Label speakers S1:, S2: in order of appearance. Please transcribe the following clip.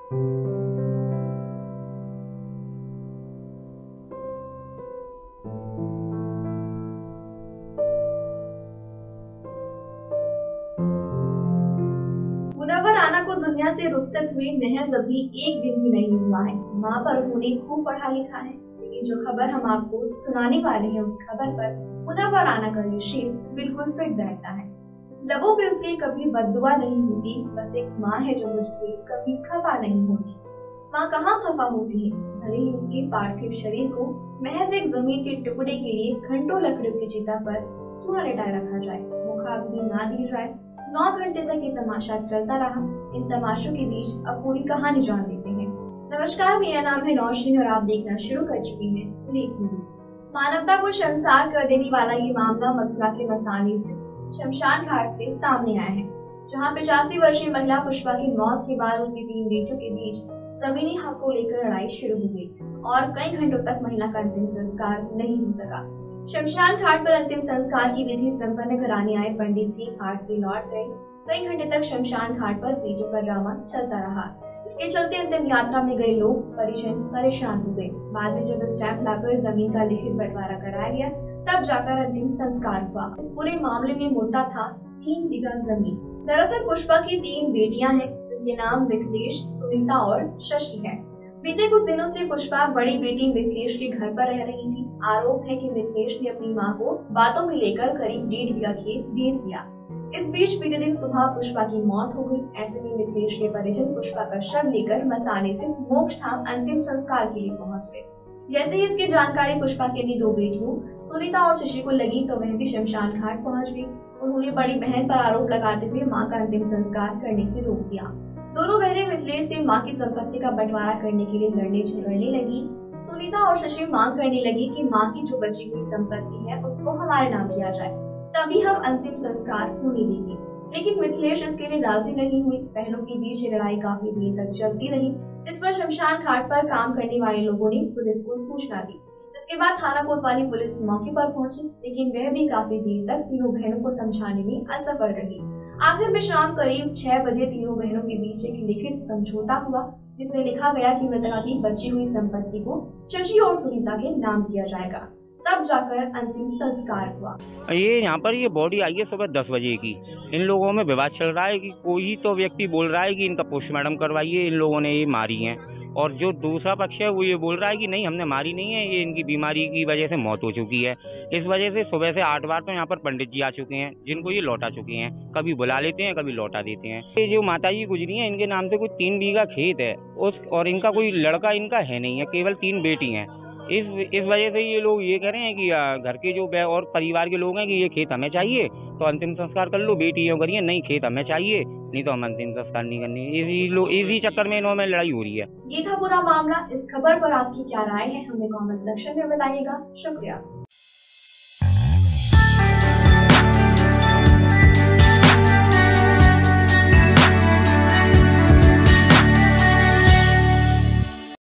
S1: मुनव्वर राना को दुनिया से रुखसत हुए महज अभी एक दिन भी नहीं हुआ है। माँ पर उन्होंने खूब पढ़ा लिखा है, लेकिन जो खबर हम आपको सुनाने वाले हैं उस खबर पर मुनव्वर राना का ये शेर बिल्कुल फिट बैठता है। लबों पे उसके कभी बद्दुआ नहीं होती, बस एक माँ है जो मुझसे कभी खफा नहीं होती। माँ कहाँ खफा होती है, भले ही उसके पार्थिव शरीर को महज एक जमीन के टुकड़े के लिए घंटों लकड़ियों की चिता पर क्यों न लिटाए रखा जाए, मुखाग्नि ना दी जाए। 9 घंटे तक ये तमाशा चलता रहा। इन तमाशों के बीच अब पूरी कहानी जान लेते हैं। नमस्कार, मेरा नाम है नौशीन और आप देखना शुरू कर चुकी हैं लेक न्यूज। मानवता को शर्मसार कर देने वाला ये मामला मथुरा के मसानी स्थित शमशान घाट से सामने आया है, जहां 85 वर्षीय महिला पुष्पा की मौत के बाद उसकी 3 बेटियों के बीच जमीनी हक को लेकर लड़ाई शुरू हो गई और कई घंटों तक महिला का अंतिम संस्कार नहीं हो सका। शमशान घाट पर अंतिम संस्कार की विधि संपन्न कराने आए पंडित भी घाट से लौट गए। कई घंटे तक शमशान घाट पर बेटियों का ड्रामा चलता रहा। इसके चलते अंतिम यात्रा में गए लोग परिजन परेशान हो गए। बाद में जब स्टैंप लाकर जमीन का लिखित बंटवारा कराया गया, तब जाकर अंतिम संस्कार हुआ। इस पूरे मामले में मुद्दा था 3 बीघा जमीन। दरअसल पुष्पा की 3 बेटियां हैं, जिनके नाम मिथिलेश, सुनीता और शशि है। बीते कुछ दिनों से पुष्पा बड़ी बेटी मिथिलेश के घर पर रह रही थी। आरोप है कि मिथिलेश ने अपनी मां को बातों में लेकर करीब 1.5 बीघा खेत बेच दिया। इस बीच बीते दिन सुबह पुष्पा की मौत हो गई। ऐसे में मिथिलेश के परिजन पुष्पा का शव लेकर मसाने से मोक्ष धाम अंतिम संस्कार के लिए पहुंच गए। जैसे ही इसकी जानकारी पुष्पा की अपनी 2 बेटियों सुनीता और शशि को लगी, तो वह भी शमशान घाट पहुंच गई। उन्होंने बड़ी बहन पर आरोप लगाते हुए मां का अंतिम संस्कार करने से रोक दिया। दोनों बहनें मिथिलेश से मां की संपत्ति का बंटवारा करने के लिए लड़ने झगड़ने लगी। सुनीता और शशि मांग करने लगी कि मां की जो बची हुई संपत्ति है उसको हमारे नाम किया जाए, तभी हम अंतिम संस्कार होने देंगे। लेकिन मिथिलेश इसके लिए राजी नहीं हुई। बहनों के बीच ये लड़ाई काफी देर तक चलती रही, जिस पर शमशान घाट पर काम करने वाले लोगों ने पुलिस को सूचना दी, जिसके बाद थाना कोतवाली पुलिस मौके पर पहुंची, लेकिन वह भी काफी देर तक तीनों बहनों को समझाने में असफल रही। आखिर में शाम करीब 6 बजे तीनों बहनों के बीच एक लिखित समझौता हुआ, जिसमें लिखा गया कि मृतका की बची हुई संपत्ति को शशि और सुनीता के नाम किया जाएगा। तब जाकर अंतिम संस्कार हुआ।
S2: ये यहाँ पर ये बॉडी आई है सुबह 10 बजे की। इन लोगों में विवाद चल रहा है कि कोई तो व्यक्ति बोल रहा है कि इनका पोस्टमार्टम करवाइए, इन लोगों ने ये मारी है, और जो दूसरा पक्ष है वो ये बोल रहा है कि नहीं हमने मारी नहीं है, ये इनकी बीमारी की वजह से मौत हो चुकी है। इस वजह से सुबह से 8 बार तो यहाँ पर पंडित जी आ चुके हैं, जिनको ये लौटा चुके हैं। कभी बुला लेते हैं, कभी लौटा देते हैं। ये जो माता जी गुजरी हैं, इनके नाम से कुछ 3 बीघा खेत है और इनका कोई लड़का इनका है नहीं है, केवल 3 बेटी हैं। इस वजह से ये लोग ये कह रहे हैं कि घर के जो और परिवार के लोग हैं कि ये खेत हमें चाहिए तो अंतिम संस्कार कर लो, बेटी हो करिए, नहीं खेत हमें चाहिए, नहीं तो हम अंतिम संस्कार नहीं करनी। इसी चक्कर में इन्होंने लड़ाई हो रही है।
S1: ये था पूरा मामला। इस खबर पर आपकी क्या राय है, हमें कमेंट सेक्शन में बताइएगा। शुक्रिया।